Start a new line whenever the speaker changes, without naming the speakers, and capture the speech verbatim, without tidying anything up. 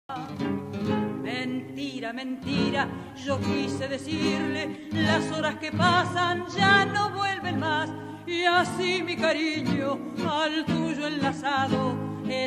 Mentira, mentira, yo quise decirle, las horas que pasan ya no vuelven más, y así mi cariño al tuyo enlazado